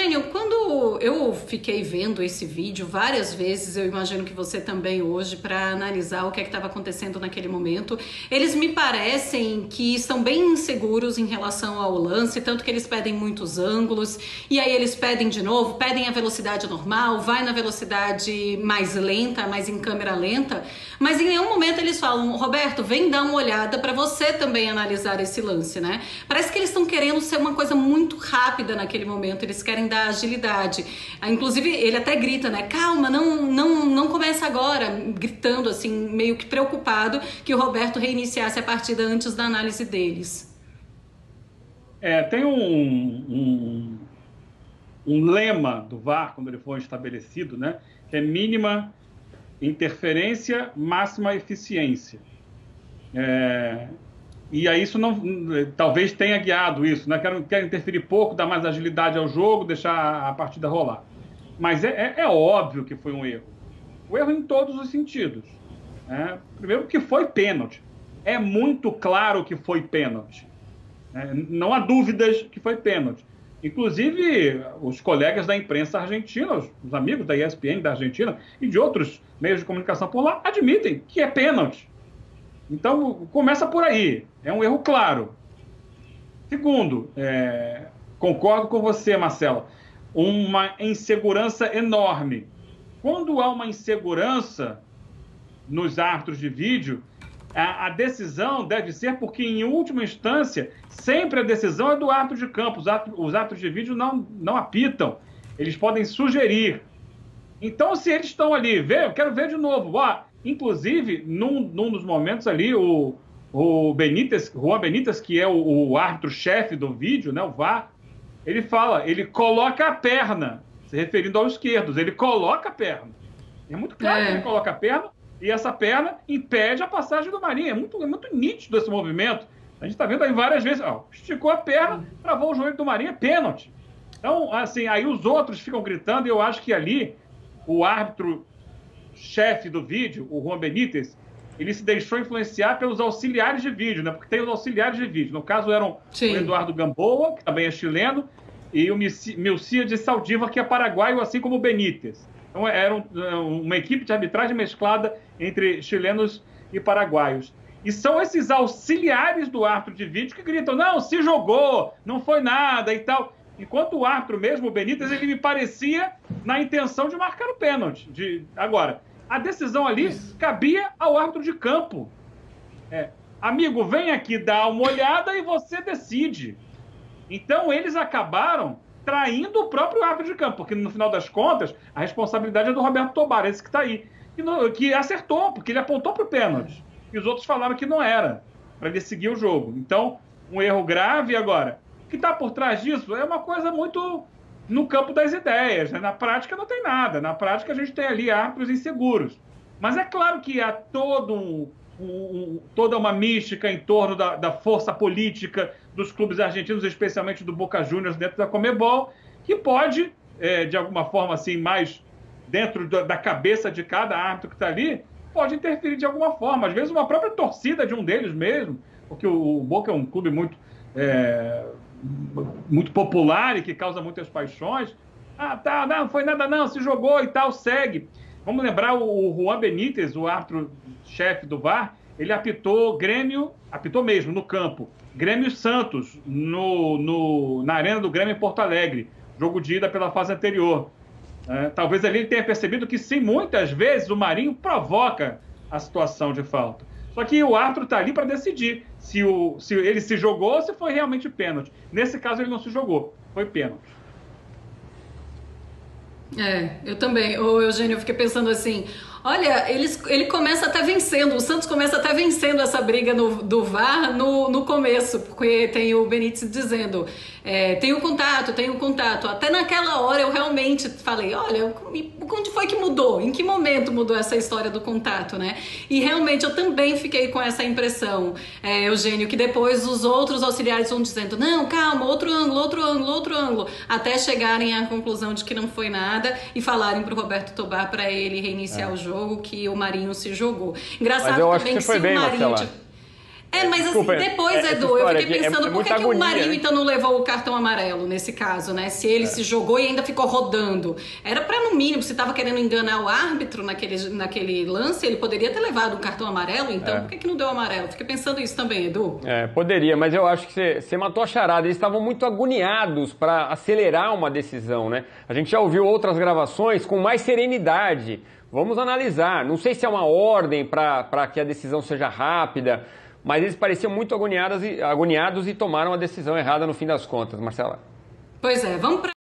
Eugênio, quando eu fiquei vendo esse vídeo várias vezes, eu imagino que você também hoje, para analisar o que é que estava acontecendo naquele momento, eles me parecem que estão bem inseguros em relação ao lance, tanto que eles pedem muitos ângulos, e aí eles pedem de novo, pedem a velocidade normal, vai na velocidade mais lenta, mais em câmera lenta, mas em nenhum momento eles falam, Roberto, vem dar uma olhada para você também analisar esse lance, né? Parece que eles estão querendo ser uma coisa muito rápida naquele momento, eles querem dar agilidade. Inclusive, ele até grita, né? Calma, não começa agora, gritando assim, meio que preocupado que o Roberto reiniciasse a partida antes da análise deles. Tem um lema do VAR, quando ele foi estabelecido, né? Que é mínima interferência, máxima eficiência. E aí isso não, talvez tenha guiado isso, né? Quero interferir pouco, dar mais agilidade ao jogo, deixar a partida rolar. Mas é óbvio que foi um erro. O erro em todos os sentidos. Né? Primeiro que foi pênalti. É muito claro que foi pênalti. Não há dúvidas que foi pênalti. Inclusive, os colegas da imprensa argentina, os amigos da ESPN da Argentina e de outros meios de comunicação por lá, admitem que é pênalti. Então, começa por aí. É um erro claro. Segundo, concordo com você, Marcela, uma insegurança enorme. Quando há uma insegurança nos árbitros de vídeo, a decisão deve ser porque, em última instância, sempre a decisão é do árbitro de campo. Os árbitros de vídeo não apitam. Eles podem sugerir. Então, se eles estão ali, eu quero ver de novo. Inclusive, num dos momentos ali, o Juan Benítez, que é o árbitro-chefe do vídeo, né, o VAR, ele coloca a perna, se referindo aos esquerdos, ele coloca a perna. É muito claro que ele coloca a perna, e essa perna impede a passagem do Marinho. É muito nítido esse movimento. A gente está vendo aí várias vezes. Esticou a perna, travou o joelho do Marinho, é pênalti. Então, assim, aí os outros ficam gritando, e eu acho que ali o árbitro-chefe do vídeo, o Juan Benítez, ele se deixou influenciar pelos auxiliares de vídeo, né? Porque tem os auxiliares de vídeo. No caso, eram o Eduardo Gamboa, que também é chileno, e o Milcíades Saldívar, que é paraguaio, assim como o Benítez. Então, era uma equipe de arbitragem mesclada entre chilenos e paraguaios. E são esses auxiliares do árbitro de vídeo que gritam, não, se jogou, não foi nada e tal. Enquanto o árbitro mesmo, o Benítez, ele me parecia na intenção de marcar o pênalti. Agora, a decisão ali cabia ao árbitro de campo. Amigo, vem aqui dar uma olhada e você decide. Então, eles acabaram traindo o próprio árbitro de campo, porque no final das contas, a responsabilidade é do Roberto Tobar, esse que está aí, que acertou, porque ele apontou para o pênalti. E os outros falaram que não era, para ele seguir o jogo. Então, um erro grave. Agora, o que está por trás disso é uma coisa muito no campo das ideias. Né? Na prática não tem nada. Na prática a gente tem ali árbitros inseguros. Mas é claro que há toda uma mística em torno da força política dos clubes argentinos, especialmente do Boca Juniors dentro da Conmebol, que pode, de alguma forma assim, mais dentro da cabeça de cada árbitro que está ali, pode interferir de alguma forma. Às vezes uma própria torcida de um deles mesmo, porque o Boca é um clube muito popular e que causa muitas paixões. Não foi nada não, se jogou e tal, segue. Vamos lembrar o Juan Benítez, o árbitro-chefe do VAR, ele apitou mesmo, no campo, Grêmio Santos, na arena do Grêmio em Porto Alegre, jogo de ida pela fase anterior. Talvez ali ele tenha percebido que sim, muitas vezes o Marinho provoca a situação de falta. Só que o árbitro está ali para decidir se ele se jogou ou se foi realmente pênalti. Nesse caso ele não se jogou, foi pênalti. Eu também. Eugênio, eu fiquei pensando assim, olha, ele começa até vencendo, o Santos começa até vencendo essa briga do VAR no começo, porque tem o Benítez dizendo, tem o contato. Até naquela hora eu realmente falei, olha, onde foi que mudou? Em que momento mudou essa história do contato, né? E realmente eu também fiquei com essa impressão, Eugênio, que depois os outros auxiliares vão dizendo, não, calma, outro ângulo, até chegarem à conclusão de que não foi nada e falarem pro Roberto Tobar para ele reiniciar o jogo, que o Marinho se jogou. Engraçado. Mas eu acho também que você foi bem, Marcela. Mas Desculpa, depois, Edu, eu fiquei pensando, por que o agonia, Marinho né? então não levou o cartão amarelo nesse caso, né? Se ele se jogou e ainda ficou rodando. Era pra, no mínimo, se tava querendo enganar o árbitro naquele lance, ele poderia ter levado o cartão amarelo, então por que não deu amarelo? Fiquei pensando isso também, Edu. Poderia, mas eu acho que você matou a charada. Eles estavam muito agoniados para acelerar uma decisão, né? A gente já ouviu outras gravações com mais serenidade. Vamos analisar. Não sei se é uma ordem para que a decisão seja rápida, mas eles pareciam muito agoniados e tomaram a decisão errada no fim das contas, Marcela. Pois é, vamos pra